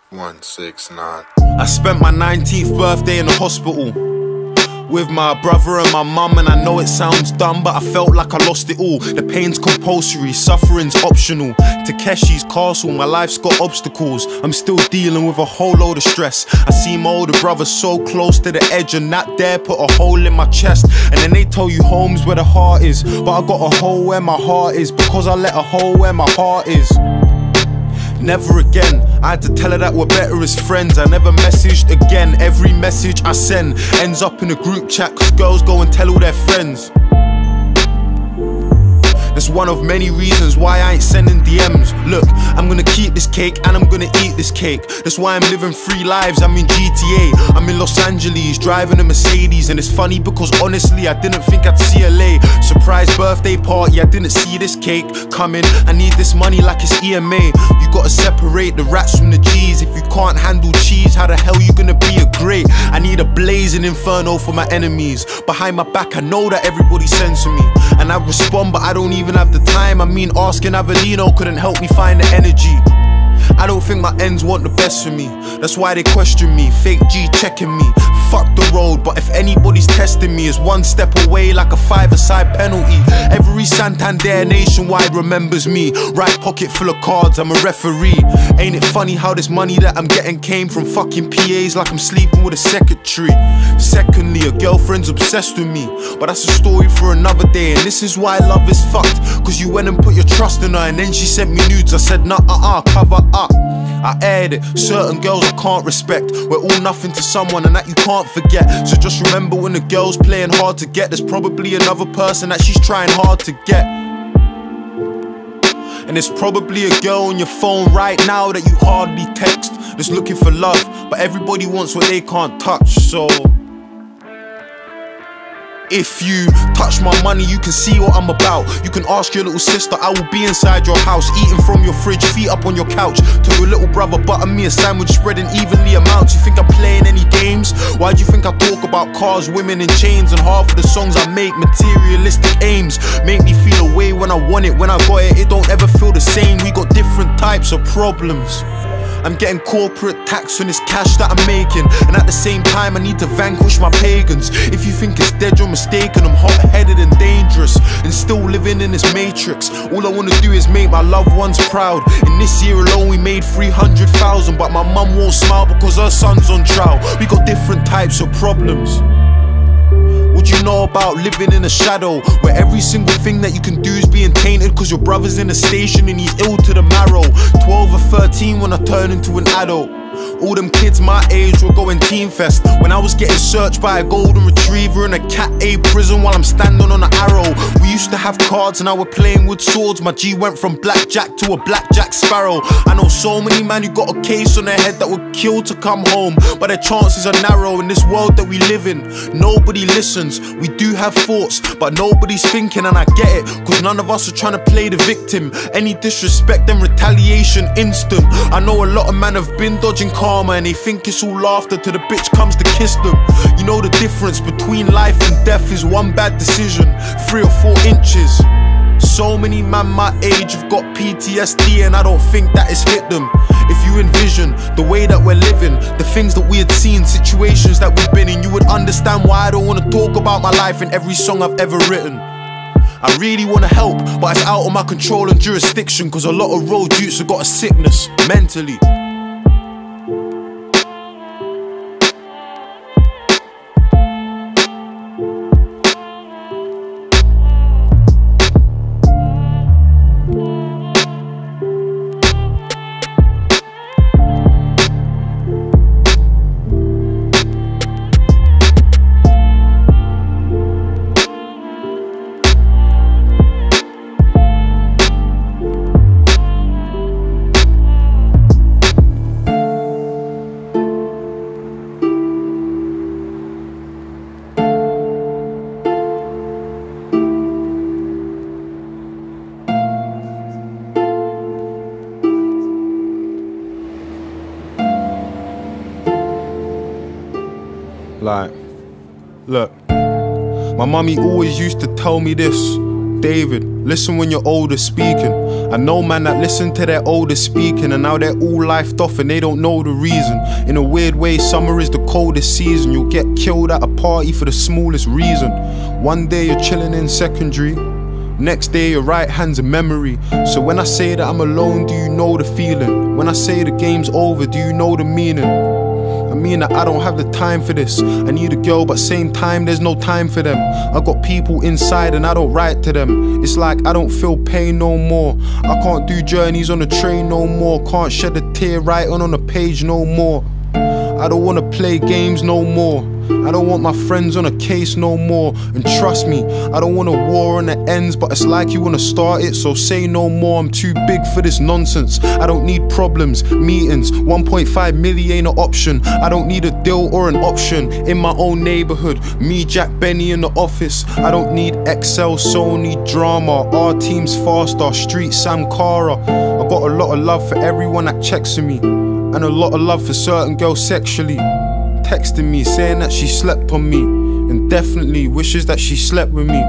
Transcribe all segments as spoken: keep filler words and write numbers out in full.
one six nine. I spent my nineteenth birthday in the hospital with my brother and my mum, and I know it sounds dumb, but I felt like I lost it all. The pain's compulsory, suffering's optional. Takeshi's castle, my life's got obstacles. I'm still dealing with a whole load of stress. I see my older brother so close to the edge, and that dare put a hole in my chest. And then they tell you home's where the heart is, but I got a hole where my heart is, because I let a hole where my heart is. Never again, I had to tell her that we're better as friends. I never messaged again. Every message I send ends up in a group chat, cause girls go and tell all their friends. That's one of many reasons why I ain't sending D Ms. Look, I'm gonna keep this cake and I'm gonna eat this cake. That's why I'm living three lives. I'm in G T A, I'm in Los Angeles, driving a Mercedes. And it's funny because honestly I didn't think I'd see L A. Surprise birthday party, I didn't see this cake coming. I need this money like it's E M A. You gotta separate the rats from the G's. If you can't handle cheese, how the hell you gonna be a great? I need a blazing inferno for my enemies. Behind my back I know that everybody sends to me, and I respond but I don't even even have the time. I mean, asking Avelino couldn't help me find the energy. I don't think my ends want the best for me. That's why they question me, fake G checking me. Fuck the road, but if anybody's testing me, it's one step away like a five-a-side penalty. Every Santander nationwide remembers me. Right pocket full of cards, I'm a referee. Ain't it funny how this money that I'm getting came from fucking P As like I'm sleeping with a secretary. Secondly, a girlfriend's obsessed with me, but that's a story for another day. And this is why love is fucked, cause you went and put your trust in her, and then she sent me nudes. I said nah, uh-uh, cover up. I aired it. Certain girls I can't respect. We're all nothing to someone, and that you can't forget. So just remember, when the girl's playing hard to get, there's probably another person that she's trying hard to get. And there's probably a girl on your phone right now that you hardly text, that's looking for love, but everybody wants what they can't touch. So if you touch my money, you can see what I'm about. You can ask your little sister, I will be inside your house, eating from your fridge, feet up on your couch. Tell your little brother, butter me a sandwich, spreading evenly amounts. You think I'm playing any games? Why do you think I talk about cars, women and chains? And half of the songs I make, materialistic aims, make me feel a way when I want it. When I got it, it don't ever feel the same. We got different types of problems. I'm getting corporate tax on this cash that I'm making, and at the same time I need to vanquish my pagans. If you think it's dead, you're mistaken. I'm hot-headed and dangerous, and still living in this matrix. All I wanna do is make my loved ones proud. In this year alone we made three hundred thousand, but my mum won't smile because her son's on trial. We got different types of problems. What you know about living in a shadow, where every single thing that you can do is being tainted cause your brother's in a station and he's ill to the marrow? Twelve or thirteen when I turn into an adult. All them kids my age were going Teen Fest when I was getting searched by a golden retriever in a cat A prison while I'm standing on an arrow. We used to have cards and now we're playing with swords. My G went from blackjack to a blackjack sparrow. I know so many man who got a case on their head that would kill to come home, but their chances are narrow in this world that we live in. Nobody listens. We do have thoughts, but nobody's thinking, and I get it, cause none of us are trying to play the victim. Any disrespect and retaliation instant. I know a lot of men have been dodging karma, and they think it's all laughter till the bitch comes to kiss them. You know the difference between life and death is one bad decision, three or four inches. So many man my age have got P T S D, and I don't think that it's hit them. If you envision the way that we're living, the things that we had seen, situations that we've been in, you would understand why I don't want to talk about my life in every song I've ever written. I really want to help, but it's out of my control and jurisdiction, cause a lot of road youths have got a sickness mentally. Like, look, my mummy always used to tell me this: David, Listen when your older speaking. I know man that listen to their older speaking, and now they're all lifed off and they don't know the reason. In a weird way, summer is the coldest season. You'll get killed at a party for the smallest reason. One day you're chilling in secondary, next day your right hand's a memory. So when I say that I'm alone, do you know the feeling? When I say the game's over, do you know the meaning? I mean that I don't have the time for this. I need a girl, but same time there's no time for them. I got people inside and I don't write to them. It's like I don't feel pain no more. I can't do journeys on a train no more. Can't shed a tear writing on a page no more. I don't wanna play games no more. I don't want my friends on a case no more. And trust me, I don't want a war on the ends, but it's like you wanna start it, so say no more. I'm too big for this nonsense. I don't need problems, meetings. one point five million ain't an option. I don't need a deal or an option. In my own neighborhood, me, Jack, Benny in the office. I don't need Excel, Sony, drama. Our team's fast, our street, Sam Cara. I got a lot of love for everyone that checks with me, and a lot of love for certain girls sexually. Texting me, saying that she slept on me, and definitely wishes that she slept with me.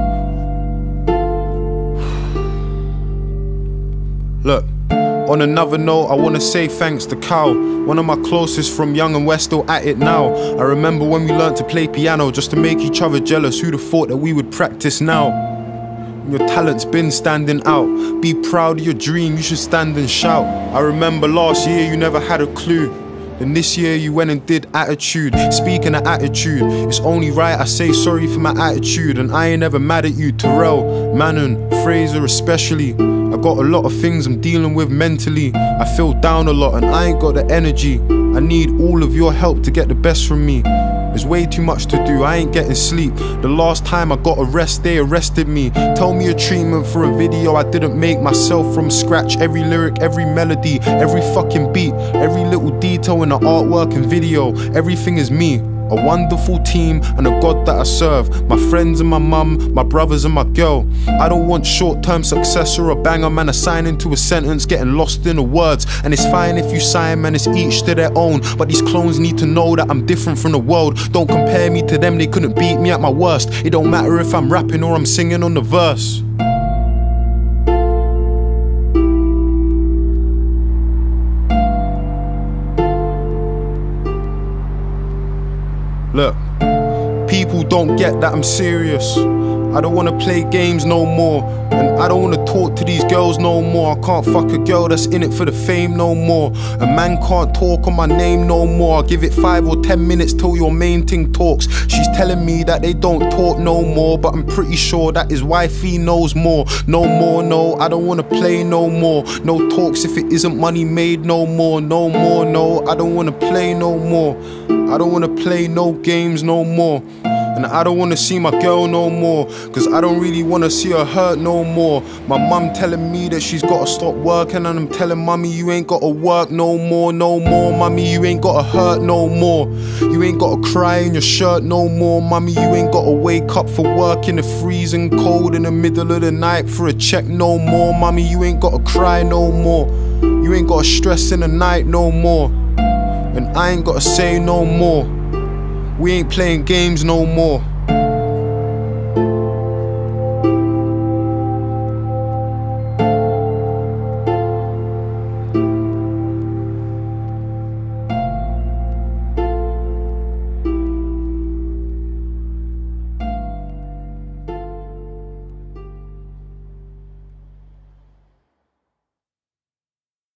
Look, on another note, I wanna say thanks to Cal, one of my closest from young, and we're still at it now. I remember when we learned to play piano just to make each other jealous. Who'd have thought that we would practice now? Your talent's been standing out. Be proud of your dream, you should stand and shout. I remember last year you never had a clue, then this year you went and did attitude. Speaking of attitude, it's only right I say sorry for my attitude. And I ain't ever mad at you, Terrell, Manon, Fraser especially. I got a lot of things I'm dealing with mentally. I feel down a lot and I ain't got the energy. I need all of your help to get the best from me. There's way too much to do, I ain't getting sleep. The last time I got arrested, they arrested me. Tell me a treatment for a video I didn't make myself from scratch. Every lyric, every melody, every fucking beat, every little detail in the artwork and video. Everything is me. A wonderful team and a God that I serve. My friends and my mum, my brothers and my girl. I don't want short-term success or a banger, man. Assigning to a sentence, getting lost in the words. And it's fine if you sign, man, it's each to their own. But these clones need to know that I'm different from the world. Don't compare me to them, they couldn't beat me at my worst. It don't matter if I'm rapping or I'm singing on the verse. Look, people don't get that I'm serious. I don't wanna play games no more, and I don't wanna talk to these girls no more. I can't fuck a girl that's in it for the fame no more. A man can't talk on my name no more. I'll give it five or ten minutes till your main thing talks. She's telling me that they don't talk no more, but I'm pretty sure that his wifey knows more. No more, no, I don't wanna play no more. No talks if it isn't money made no more. No more, no, I don't wanna play no more. I don't wanna play no games no more. And I don't wanna see my girl no more, cause I don't really wanna see her hurt no more. My mum telling me that she's gotta stop working, and I'm telling mummy you ain't gotta work no more, no more. Mummy, you ain't gotta hurt no more. You ain't gotta cry in your shirt no more. Mummy, you ain't gotta wake up for work in the freezing cold in the middle of the night for a check no more. Mummy, you ain't gotta cry no more. You ain't gotta stress in the night no more. And I ain't gotta say no more. We ain't playing games no more.